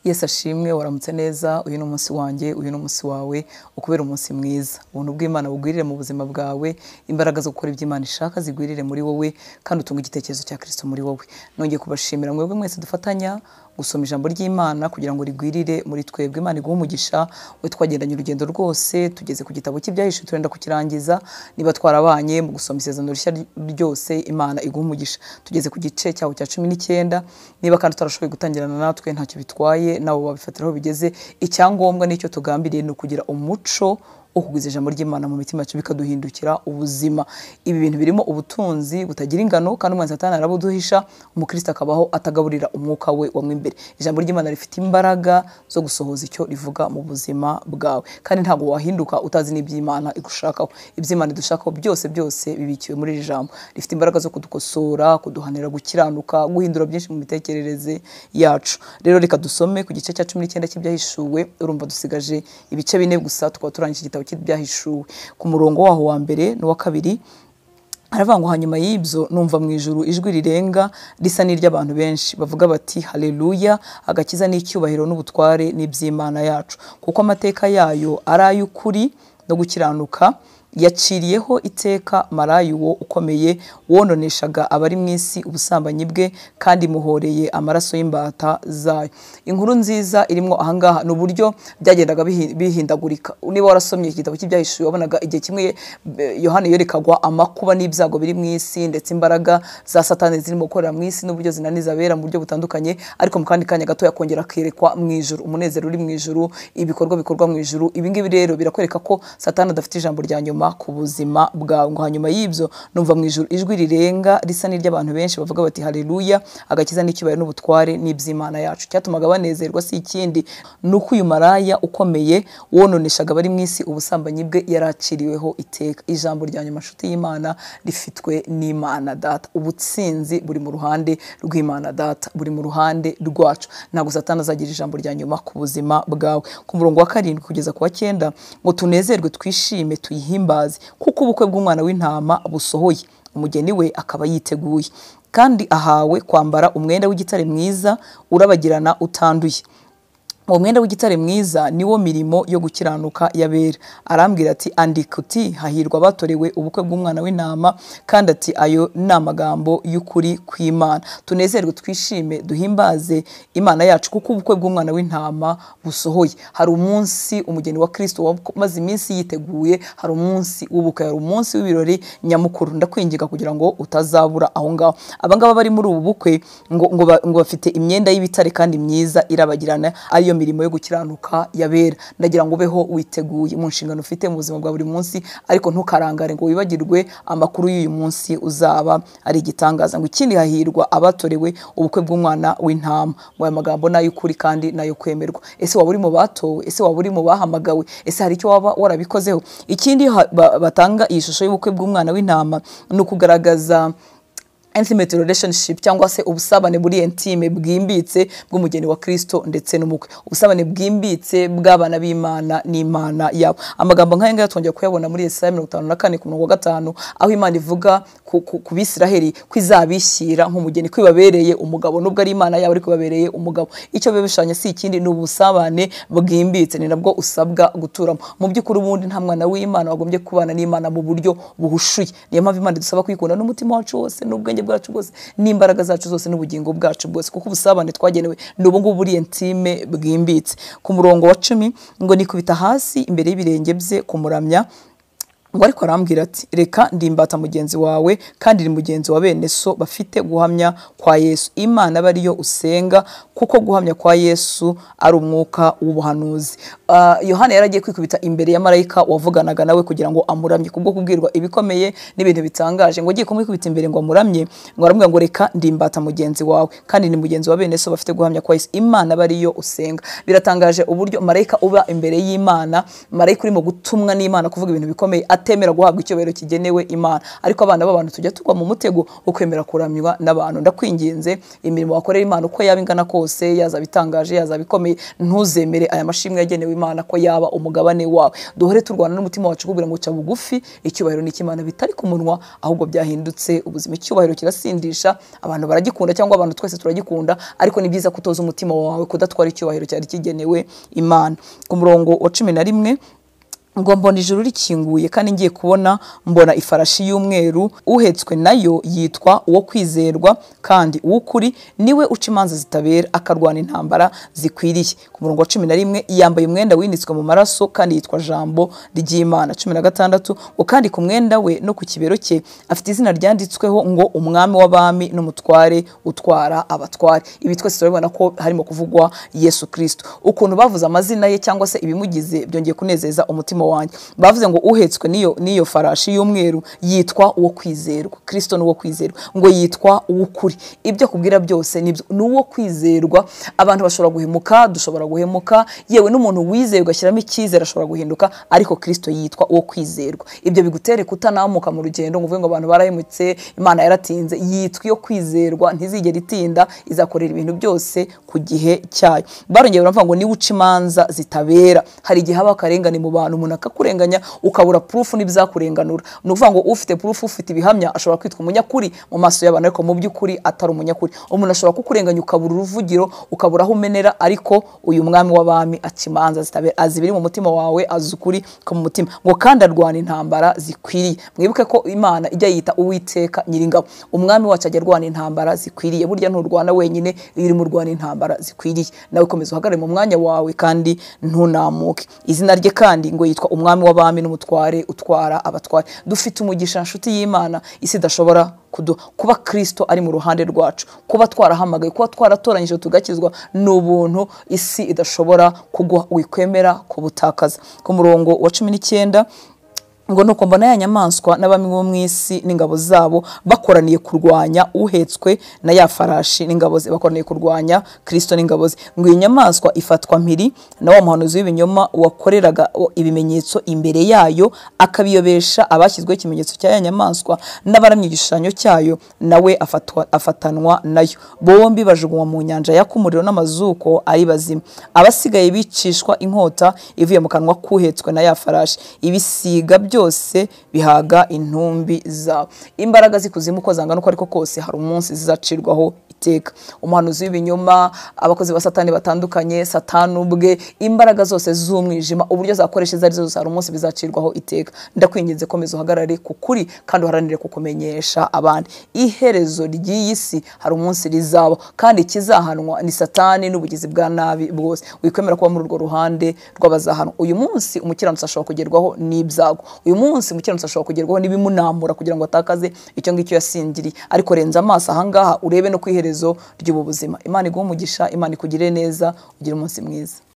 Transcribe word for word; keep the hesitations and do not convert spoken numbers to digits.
Yesu ashimwe, waramutse neza. Uyu ni umunsi wanjye, uyu ni umunsi wawe, ukubera umunsi mwiza. Ubuntu bw'Imana bugwirire mu buzima bwawe, imbaraga zo gukora ibyo Imana ishaka zigwirire muri wowe, kandi utunga igitekerezo cya Kristo muri wowe. Nongeye kubashimira mwebwe mwese dufatanya gusoma ijambo ry'Imana kugira ngo rigwirire muri twebwe. Imana iguha umugisha. We twagendanye urugendo rwose, tugeze ku gitabo cy'Ibyahishuwe, turenda kukirangiza. Niba twarabanye mu gusoma isezerano rishya ryose, Imana iguha umugisha. Tugeze ku gice cyaho cya cumi n'icyenda. Niba kandi utarashoboye gutangirana natwe, ntacyo bitwaye, nabo babifatira aho bigeze. Icyangombwa nicyo tugambiriye ni ukugira umuco wo kugwiza ijambo ry'Imana mu mitima yacu bikaduhindukira ubuzima. Ibi bintu birimo ubutunzi butagira ingano, kandi umwanzi Satani arabuduhisha, umukristo akabaho atagaburira umwuka we wamwe imbere. Ijambo ry'Imana rifite imbaraga zo gusohoza icyo rivuga mu buzima bwawe, kandi ntabwo wahinduka utazi n'iby'Imana igushakaho. Iby'Imana idushakaho byose byose bibikiwe muri iri jambo. Rifite imbaraga zo kudukosora, kuduhanira gukiranuka, guhindura byinshi mu mitekerereze yacu. Rero reka dusome ku gice cya cumi n'icyenda cy'Ibyahishuwe. Urumva dusigaje ibice bine gusa tukaba turangije igitabo cy'Ibyahishuwe. Ku murongo waho wa mbere n'uwa kabiri aravuga ngo hanyuma y'ibyo numva mu ijuru ijwi rirenga risa n'iry'abantu benshi bavuga bati haleluya, agakiza n'icyubahiro n'ubutware n'iby'Imana yacu, kuko amateka yayo ari ay'ukuri no gukiranuka. Yaciriyeho iteka maraya uwo ukomeye wononeshaga abari mu isi ubusambanyi bwe, kandi muhoreye amaraso y'imbata zayo. Inkuru nziza irimo ahangaha ni uburyo byagendaga bihindagurika. Niba warasomye igitabo cy'Ibyahishuwe, wabonaga igihe kimwe Yohana yerekagwa amakuba n'ibyago biri mu isi, ndetse imbaraga za Satani zirimo gukorera mu isi n'uburyo zinaniza abera mu buryo butandukanye. Ariko mu kandi kanya gato yakongera kerekwa mu ijuru, umunezero uri mu ijuru, ibikorwa bikorwa mu ijuru. Ibi ngibi rero birakwereka ko Satani adafite ijambo rya nyuma ku buzima bwawe. Ngo hanyuma y'ibyo numva mu ijuru ijwi rirenga risa n'iry'abantu benshi bavuga bati haleluya, agakiza n'icyubahiro n'ubutware n'iby'Imana yacu. Cyatumaga banezerwa si ikindi, ni uko uyu maraya ukomeye wononeshaga abari mu isi ubusambanyi bwe yaraciriweho iteka. Ijambo rya nyuma nshuti y'Imana rifitwe n'Imana Data. Ubutsinzi buri mu ruhande rw'Imana Data, buri mu ruhande rwacu. Ntabwo Satani azagira ijambo rya nyuma ku buzima bwawe. Ku murongo wa karindwi kugeza ku wa cyenda ngo tunezerwe twishime tuyihimbaze, kuko ubukwe bw'umwana w'intama busohoye, umugeni we akaba yiteguye, kandi ahawe kwambara umwenda w'igitare mwiza urabagirana utanduye. Uwo mwenda w'igitare mwiza niwo mirimo yo gukiranuka yabera. Arambwira ati andika uti hahirwa abatorewe ubukwe bw'umwana w'intama, kandi ati ayo ni amagambo y'ukuri kw'Imana. Tunezerwe twishime duhimbaze Imana yacu, kuko ubukwe bw'umwana w'intama busohoye. Hari umunsi umugeni wa Kristo wamaze iminsi yiteguye, hari umunsi w'ubukwe, hari umunsi w'ibirori nyamukuru. Ndakwinginga kugira ngo utazabura aho ngaho. Abangaba bari muri ubu bukwe ngo ngo, ngo bafite imyenda y'ibitare kandi myiza irabagirana, ariyo mirimo yo gukiranuka yabera. Ndagira ngo ubeho witeguye mu nshingano ufite mu buzima bwa buri munsi, ariko ntukarangare ngo wibagirwe amakuru y'uyu munsi uzaba ari igitangaza. Ngo ikindi hahirwa abatorewe ubukwe bw'umwana w'intama. Ngo aya magambo n'ay'ukuri kandi n'ayo kwemerwa. Ese waba uri mu batowe? Ese waba uri mu bahamagawe? Ese hari icyo waba warabikozeho? Ikindi batanga iyi shusho y'ubukwe bw'umwana w'intama ni ukugaragaza intimate relationship, cyangwa se ubusabane buri intime bwimbitse bw'umugeni wa Kristo ndetse n'umukwe, ubusabane bwimbitse bw'abana b'Imana n'Imana yabo. Amagambo nk'aya ngaya twongera kuyabona muri Yesaya mirongo itanu na kane ku murongo wa gatanu, aho Imana ivuga ku, ku, ku Bisiraheli ko izabishyira nk'umugeni, ko ibabereye umugabo, nubwo ari Imana yabo ariko ibabereye umugabo. Icyo bibishanya si ikindi, ni ubusabane bwimbitse, ni nabwo usabwa guturamo. Mu by'ukuri ubundi nta mwana w'Imana wagombye kubana n'Imana mu buryo buhushuye. Niyo mpamvu Imana idusaba kwikunda n'umutima wacu wose, n'ubwenge bwacu bwose, n'imbaraga zacu zose, n'ubugingo bwacu bwose, kuko ubusabane twagenewe ni ubu ngubu buri intime bwimbitse. Ku murongo wa cumi ngo nikubita hasi imbere y'ibirenge bye kumuramya, ngo ariko arambwira ati reka ndimbata mugenzi wawe, kandi ni mugenzi wa bene so bafite guhamya kwa Yesu. Imana aba ariyo usenga, kuko guhamya kwa Yesu ari umwuka w'ubuhanuzi. Uh, Yohana yaragiye kwikubita imbere ya marayika wavuganaga nawe kugira ngo amuramye, kubwo kubwirwa ibikomeye n'ibintu bitangaje. Ngo agiye kumwikubita imbere ngo amuramye, ngo aramubwira ngo reka ndimbata mugenzi wawe, kandi ni mugenzi wa bene so bafite guhamya kwa Yesu. Imana aba ariyo usenga. Biratangaje uburyo marayika uba imbere y'Imana, marayika urimo gutumwa n'Imana kuvuga ibintu bikomeye, atemera guhabwa icyubahiro kigenewe Imana. Ariko abana b'abantu tujya tugwa mu mutego wo kwemera kuramywa n'abantu. Ndakwinginze, imirimo wakorera Imana uko yaba ingana kose, yaza bitangaje, yaza bikomeye, ntuzemere aya mashimwe yagenewe Imana ko yaba umugabane wawe. Duhore turwana n'umutima wacu kugira ngo uca bugufi, icyubahiro ni cy'Imana bitari ku munwa, ahubwo byahindutse ubuzima. Icyubahiro kirasindisha, abantu baragikunda cyangwa abantu twese turagikunda, ariko ni byiza kutoza umutima wawe kudatwara icyubahiro cyari kigenewe Imana. Ku murongo wa cumi na rimwe ngo mbona ijuru rikinguye kandi ngiye kubona mbona ifarashi y'umweru, uhetswe nayo yitwa uwo kwizerwa kandi uw'ukuri, niwe uca imanza zitabera akarwana intambara zikwiriye. Ku murongo wa cumi na rimwe yambaye umwenda winitswe mu maraso kandi yitwa jambo ry'Imana. cumi na gatandatu ngo kandi ku mwenda we no ku kibero cye afite izina ryanditsweho ngo umwami w'abami n'umutware utwara abatware. Ibi twese turabona ko harimo kuvugwa Yesu Kristo. Ukuntu bavuze amazina ye cyangwa se ibimugize byongeye kunezeza umutima wanjye. Bavuze ngo uhetswe niyo niyo farashi y'umweru yitwa uwo kwizerwa. Kristo ni uwo kwizerwa, ngo yitwa uw'ukuri. Ibyo kubwira byose nibyo, ni uwo kwizerwa. Abantu bashobora guhemuka, dushobora guhemuka, yewe n'umuntu wizeye ugashyiramo icyizere ashobora guhinduka, ariko Kristo yitwa uwo kwizerwa. Ibyo bigutere kutanamuka mu rugendo ngo uvuge ngo abantu barahemutse, Imana yaratinze. Yitwa iyo kwizerwa, ntizigera itinda, izakorera ibintu byose ku gihe cyayo. Barongeye baravuga ngo niwe uca imanza zitabera. Hari igihe haba akarengane mu bantu, umuntu akakurenganya ukabura proof n'ibyakurenganura. Ni ukuvuga ngo ufite proof, ufite ibihamya, ashobora kwitwa umunyakuri mu maso y'abantu, ariko mu by'ukuri atari umunyakuri. Umuntu ashobora kukurenganya ukabura uruvugiro, ukabura aho umenera, ariko uyu mwami w'abami aca imanza zitabera. Azi ibiri mu mutima wawe, azi ukuri ko mu mutima. Ngo kandi arwana intambara zikwiriye. Mwibuke ko Imana ijya yita Uwiteka Nyiringabo. Umwami wacu ajya arwana intambara zikwiriye. Burya nturwana wenyine, iri mu rwana intambara zikwiriye. Nawe komeza uhagarare mu mwanya wawe kandi ntunamuke. Izina rye kandi ngo yitwa umwami w'abami n'umutware utwara abatware. Dufite umugisha nshuti y'Imana isi idashobora kuduha. Kuba Kristo ari mu ruhande rwacu, kuba twarahamagaye, kuba twaratoranyije tugakizwa, ni ubuntu isi idashobora kuguha. Wikwemera kubutakaza. Ku murongo wa cumi n'icyenda ngo nuko mbona ya nyamaswa n'abami bo mu isi n'ingabo zabo bakoraniye kurwanya uhetswe na ya farashi n'ingabo ze. Bakoraniye kurwanya Kristo n'ingabo ze. Ngo iyi nyamaswa ifatwa mpiri na wa muhanuzi w'ibinyoma wakoreraga ibimenyetso imbere yayo, akabiyobesha abashyizweho ikimenyetso cya ya nyamaswa n'abaramye igishushanyo cyayo, nawe afatwa afatanwa nayo. Bombi bajugunywa mu nyanja yaka umuriro n'amazuko ari bazima. Abasigaye bicishwa inkota ivuye mu kanwa k'uhetswe na ya farashi. Ibisiga byose bihaga intumbi zabo. Imbaraga zikuzimu uko zangana uko ariko kose, hari umunsi zizacirwaho iteka. Umuhanuzi w'ibinyoma, abakozi ba Satani batandukanye, Satani ubwe, imbaraga zose z'umwijima, uburyo zakoresha izari zose, hari umunsi bizacirwaho iteka. Ndakwinginze komeza uhagarare ku kuri kandi uharanire kukumenyesha abandi. Iherezo ry'iyi si hari umunsi rizaba, kandi kizahanwa ni Satani n'ubugizi bwa nabi bwose. Wikwemera kuba muri urwo ruhande rw'abazahanwa. Uyu munsi umukiranutsi ashobora kugerwaho n'ibyago. Uyu munsi umukiranutsi ashobora kugerwaho n'ibimunamura kugira ngo atakaze icyo ngicyo yasingiriye. Ariko renza amaso ahangaha urebe no kwiherezo ry'ubu buzima. Imana iguhe umugisha, Imana ikugirire neza, ugire umunsi mwiza.